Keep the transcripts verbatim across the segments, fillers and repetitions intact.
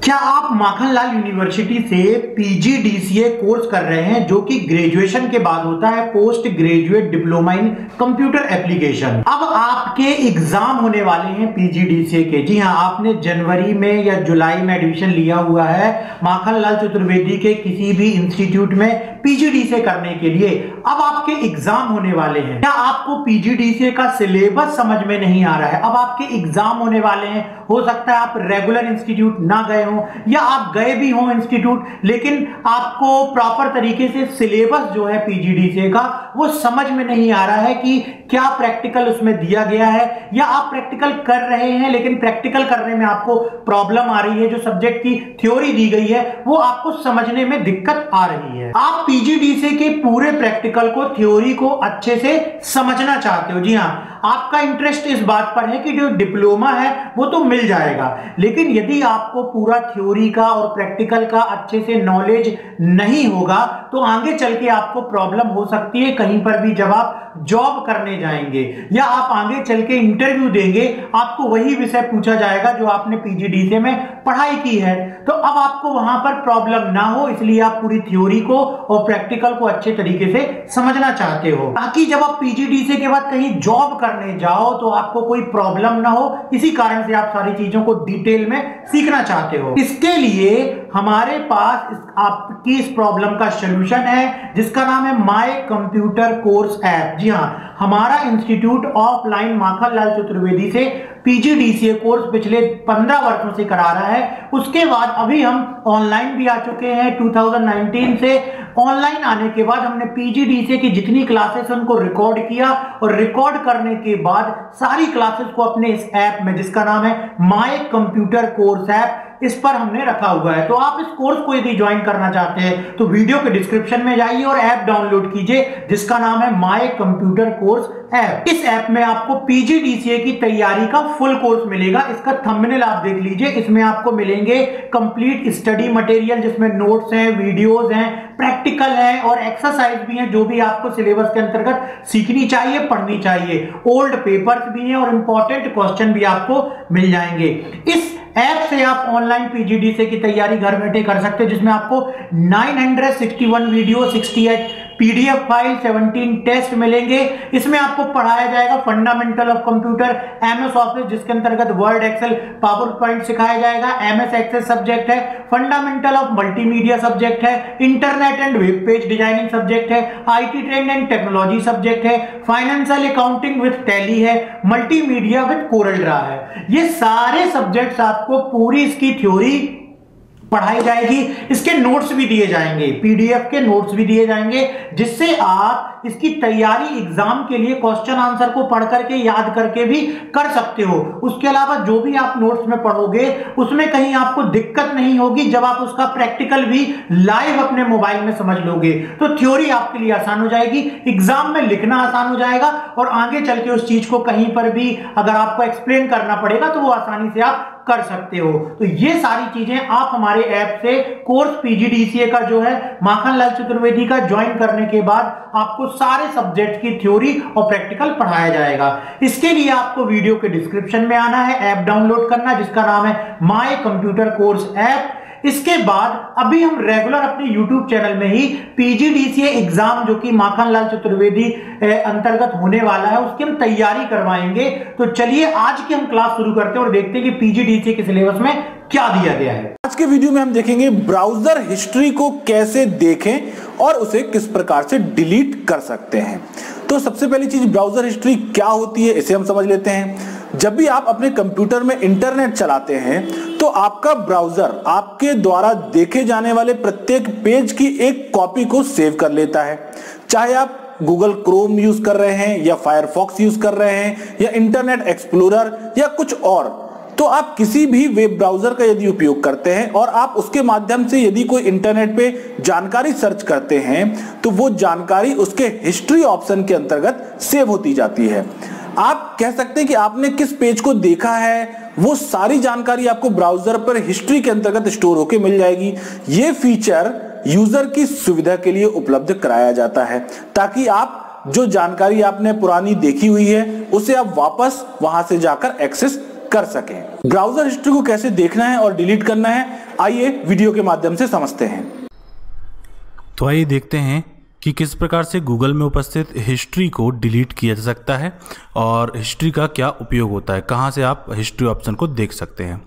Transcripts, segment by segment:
क्या आप माखनलाल यूनिवर्सिटी से पीजीडीसीए कोर्स कर रहे हैं जो कि ग्रेजुएशन के बाद होता है, post graduate diploma in computer application. अब आपके एग्जाम होने वाले हैं पीजीडीसीए के। जी हां, आपने जनवरी में या जुलाई में एडमिशन लिया हुआ है माखनलाल चतुर्वेदी के किसी भी इंस्टीट्यूट में पीजीडीसीए करने के लिए। अब आपके एग्जाम होने वाले हैं। क्या आपको पीजीडीसीए का सिलेबस समझ में नहीं आ रहा है? अब आपके एग्जाम होने वाले हैं, हो सकता है आप रेगुलर इंस्टीट्यूट ना गए हो या आप गए भी हो इंस्टीट्यूट, लेकिन आपको प्रॉपर तरीके से सिलेबस जो है पीजीडीसीए का वो समझ में नहीं आ रहा है कि क्या प्रैक्टिकल उसमें दिया गया है, या आप प्रैक्टिकल कर रहे हैं लेकिन प्रैक्टिकल करने में आपको प्रॉब्लम आ रही है, जो सब्जेक्ट की थ्योरी दी गई है वो आपको समझने में दिक्कत आ रही है। आप पीजीडीसीए के पूरे प्रैक्टिकल को, थ्योरी को अच्छे से समझना चाहते हो। जी हां, आपका इंटरेस्ट इस बात पर है कि जो डिप्लोमा है वो तो मिल जाएगा, लेकिन यदि आपको पूरा थ्योरी का और प्रैक्टिकल का अच्छे से नॉलेज नहीं होगा तो आगे चल के आपको प्रॉब्लम हो सकती है कहीं पर भी जब आप जॉब करने जाएंगे या आप आगे चल के इंटरव्यू देंगे, आपको वही विषय पूछा जाएगा जो आपने पीजीडीसीए में पढ़ाई की है। तो अब आपको वहां पर प्रॉब्लम ना हो, इसलिए आप पूरी थ्योरी को और प्रैक्टिकल को अच्छे तरीके से समझना चाहते हो, ताकि जब आप पीजीडीसीए के बाद कहीं जॉब करने जाओ तो आपको कोई प्रॉब्लम ना हो। इसी कारण से आप सारी चीजों को डिटेल में सीखना चाहते हो। इसके लिए हमारे पास इस, आपकी इस प्रॉब्लम का सलूशन है जिसका नाम है माय कंप्यूटर कोर्स ऐप। जी हां, हमारा इंस्टीट्यूट ऑफलाइन माखनलाल चतुर्वेदी से पीजीडीसीए कोर्स पिछले पंद्रह वर्षों से करा रहा है। उसके बाद अभी हम ऑनलाइन भी आ चुके हैं। दो हज़ार उन्नीस से ऑनलाइन आने के बाद हमने पीजीडीसीए की जितनी क्लासेस उनको रिकॉर्ड किया और रिकॉर्ड करने के बाद सारी क्लासेस को अपने इस ऐप में, जिसका नाम है माय कंप्यूटर कोर्स ऐप, इस पर हमने रखा हुआ है। तो आप इस कोर्स को यदि ज्वाइन करना चाहते हैं तो वीडियो के डिस्क्रिप्शन में जाइए और ऐप डाउनलोड कीजिए जिसका नाम है माय कंप्यूटर कोर्स ऐप। इस ऐप में आपको पीजीडीसीए की तैयारी का फुल कोर्स मिलेगा। इसका थंबनेल आप देख लीजिए, इसमें आपको मिलेंगे कंप्लीट स्टडी मटेरियल जिसमें नोट्स हैं, वीडियोस हैं, प्रैक्टिकल है और एक्सरसाइज भी हैं जो भी आपको सिलेबस के अंतर्गत सीखनी चाहिए, पढ़नी चाहिए। ओल्ड पेपर्स भी हैं और इंपॉर्टेंट क्वेश्चन भी आपको मिल जाएंगे। इस ऐप से आप ऑनलाइन पीजीडीसीए की तैयारी घर बैठे कर सकते हैं, जिसमें आपको नौ सौ इकसठ वीडियो, अड़सठ पीडीएफ फाइल, सत्रह टेस्ट मिलेंगे। इसमें आपको पढ़ाया जाएगा fundamental of computer, MS office जिसके अंतर्गत वर्ड, एक्सेल, पावर पॉइंट सिखाया जाएगा, एमएस एक्सेस सब्जेक्ट है, फंडामेंटल ऑफ मल्टीमीडिया सब्जेक्ट है, internet and web page designing subject है, IT trend and technology subject है, फाइनेंशियल अकाउंटिंग विद टैली है, multimedia with Corel draw है। ये सारे सब्जेक्ट्स आपको पूरी इसकी थ्योरी पढ़ाई जाएगी। इसके नोट्स भी दिए जाएंगे, पीडीएफ के नोट्स भी दिए जाएंगे, जिससे आप इसकी तैयारी एग्जाम के लिए क्वेश्चन आंसर को पढ़ करके, याद करके भी कर सकते हो। उसके अलावा जो भी आप नोट्स में पढ़ोगे उसमें कहीं आपको दिक्कत नहीं होगी जब आप उसका प्रैक्टिकल भी लाइव अपने मोबाइल में समझ लोगे तो थ्योरी आपके लिए आसान हो जाएगी, एग्जाम में लिखना आसान हो जाएगा और आगे चल के उस चीज को कहीं पर भी अगर आपको एक्सप्लेन करना पड़ेगा तो वो आसानी से आप कर सकते हो। तो ये सारी चीजें आप हमारे ऐप से कोर्स पीजीडीसीए का जो है माखनलाल चतुर्वेदी का ज्वाइन करने के बाद आपको सारे सब्जेक्ट की थ्योरी और प्रैक्टिकल पढ़ाया जाएगा। इसके लिए आपको वीडियो के डिस्क्रिप्शन में आना है, ऐप डाउनलोड करना जिसका नाम है माय कंप्यूटर कोर्स ऐप। इसके बाद अभी हम रेगुलर अपने यूट्यूब चैनल में ही पीजीडीसीए एग्जाम जो कि माखनलाल चतुर्वेदी अंतर्गत होने वाला है उसकी हम तैयारी करवाएंगे। तो चलिए आज की हम क्लास शुरू करते हैं और देखते हैं कि पीजीडीसीए के सिलेबस में क्या दिया गया है। आज के वीडियो में हम देखेंगे ब्राउजर हिस्ट्री को कैसे देखें और उसे किस प्रकार से डिलीट कर सकते हैं। तो सबसे पहली चीज, ब्राउजर हिस्ट्री क्या होती है इसे हम समझ लेते हैं। जब भी आप अपने कंप्यूटर में इंटरनेट चलाते हैं तो आपका ब्राउजर आपके द्वारा देखे जाने वाले प्रत्येक पेज की एक कॉपी को सेव कर लेता है। चाहे आप गूगल क्रोम यूज कर रहे हैं या फायरफॉक्स यूज कर रहे हैं या इंटरनेट एक्सप्लोरर या कुछ और, तो आप किसी भी वेब ब्राउजर का यदि उपयोग करते हैं और आप उसके माध्यम से यदि कोई इंटरनेट पे जानकारी सर्च करते हैं तो वो जानकारी उसके हिस्ट्री ऑप्शन के अंतर्गत सेव होती जाती है। आप कह सकते हैं कि आपने किस पेज को देखा है वो सारी जानकारी आपको ब्राउजर पर हिस्ट्री के अंतर्गत स्टोर होकर मिल जाएगी। ये फीचर यूजर की सुविधा के लिए उपलब्ध कराया जाता है ताकि आप जो जानकारी आपने पुरानी देखी हुई है उसे आप वापस वहां से जाकर एक्सेस कर सकें। ब्राउजर हिस्ट्री को कैसे देखना है और डिलीट करना है आइए वीडियो के माध्यम से समझते हैं। तो आइए देखते हैं कि किस प्रकार से गूगल में उपस्थित हिस्ट्री को डिलीट किया जा सकता है और हिस्ट्री का क्या उपयोग होता है, कहाँ से आप हिस्ट्री ऑप्शन को देख सकते हैं।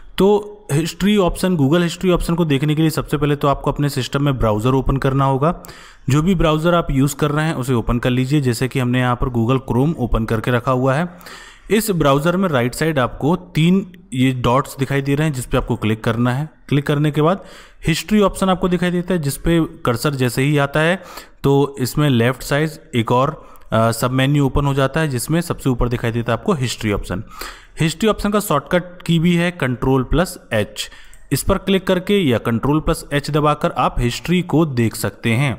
तो history option, Google history option को देखने के लिए सबसे पहले तो आपको अपने सिस्टम में ब्राउज़र ओपन करना होगा। जो भी ब्राउज़र आप यूज़ कर रहे हैं उसे ओपन कर लीजिए, जैसे कि हमने यहाँ पर गूगल क्रोम ओपन करके रखा हुआ है। इस ब्राउज़र में राइट साइड आपको तीन ये डॉट्स दिखाई दे रहे हैं जिस पे आपको क्लिक करना है। क्लिक करने के बाद हिस्ट्री ऑप्शन आपको दिखाई देता है, जिस पे कर्सर जैसे ही आता है तो इसमें लेफ्ट साइड एक और सब मेन्यू ओपन हो जाता है, जिसमें सबसे ऊपर दिखाई देता है आपको हिस्ट्री ऑप्शन। हिस्ट्री ऑप्शन का शॉर्टकट की भी है कंट्रोल प्लस एच। इस पर क्लिक करके या कंट्रोल प्लस एच दबाकर आप हिस्ट्री को देख सकते हैं।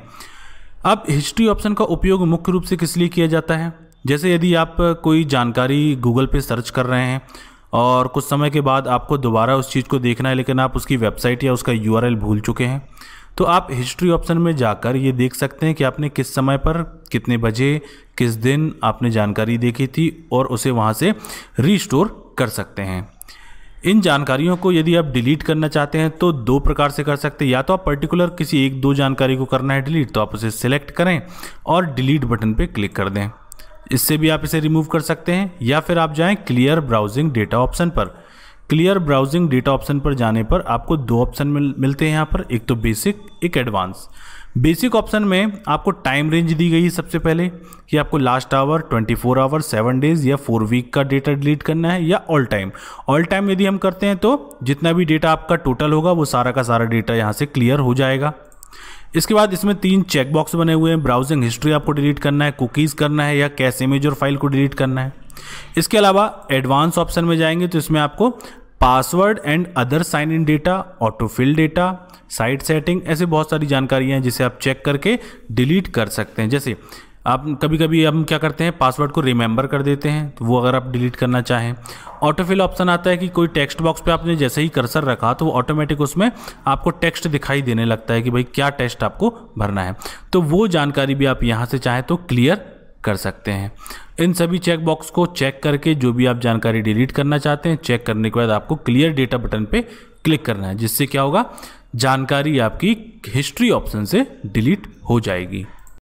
अब हिस्ट्री ऑप्शन का उपयोग मुख्य रूप से किस लिए किया जाता है, जैसे यदि आप कोई जानकारी गूगल पे सर्च कर रहे हैं और कुछ समय के बाद आपको दोबारा उस चीज़ को देखना है, लेकिन आप उसकी वेबसाइट या उसका यू आर एल भूल चुके हैं, तो आप हिस्ट्री ऑप्शन में जाकर ये देख सकते हैं कि आपने किस समय पर, कितने बजे, किस दिन आपने जानकारी देखी थी और उसे वहाँ से रीस्टोर कर सकते हैं। इन जानकारियों को यदि आप डिलीट करना चाहते हैं तो दो प्रकार से कर सकते हैं। या तो आप पर्टिकुलर किसी एक दो जानकारी को करना है डिलीट, तो आप उसे सिलेक्ट करें और डिलीट बटन पे क्लिक कर दें, इससे भी आप इसे रिमूव कर सकते हैं। या फिर आप जाएं क्लियर ब्राउजिंग डेटा ऑप्शन पर। क्लियर ब्राउजिंग डेटा ऑप्शन पर जाने पर आपको दो ऑप्शन मिल, मिलते हैं यहाँ पर, एक तो बेसिक, एक एडवांस। बेसिक ऑप्शन में आपको टाइम रेंज दी गई है सबसे पहले कि आपको last hour, twenty four hour, seven days या फोर वीक का डेटा डिलीट करना है, या ऑल टाइम। ऑल टाइम यदि हम करते हैं तो जितना भी डेटा आपका टोटल होगा वो सारा का सारा डेटा यहाँ से क्लियर हो जाएगा। इसके बाद इसमें तीन चेक बॉक्स बने हुए हैं। ब्राउजिंग हिस्ट्री आपको डिलीट करना है, कुकीज़ करना है, या कैश इमेज और फाइल को डिलीट करना है। इसके अलावा एडवांस ऑप्शन में जाएंगे तो इसमें आपको password and other sign in data, autofill data, site setting, ऐसे बहुत सारी जानकारियाँ हैं जिसे आप चेक करके डिलीट कर सकते हैं। जैसे आप कभी कभी हम क्या करते हैं, पासवर्ड को रिमेंबर कर देते हैं, तो वो अगर आप डिलीट करना चाहें। ऑटोफिल ऑप्शन आता है कि कोई टेक्स्ट बॉक्स पे आपने जैसे ही कर्सर रखा तो वो ऑटोमेटिक उसमें आपको टेक्स्ट दिखाई देने लगता है कि भाई क्या टेक्स्ट आपको भरना है, तो वो जानकारी भी आप यहाँ से चाहें तो क्लियर कर सकते हैं। इन सभी चेक बॉक्स को चेक करके जो भी आप जानकारी डिलीट करना चाहते हैं, चेक करने के बाद आपको क्लियर डेटा बटन पे क्लिक करना है, जिससे क्या होगा, जानकारी आपकी हिस्ट्री ऑप्शन से डिलीट हो जाएगी।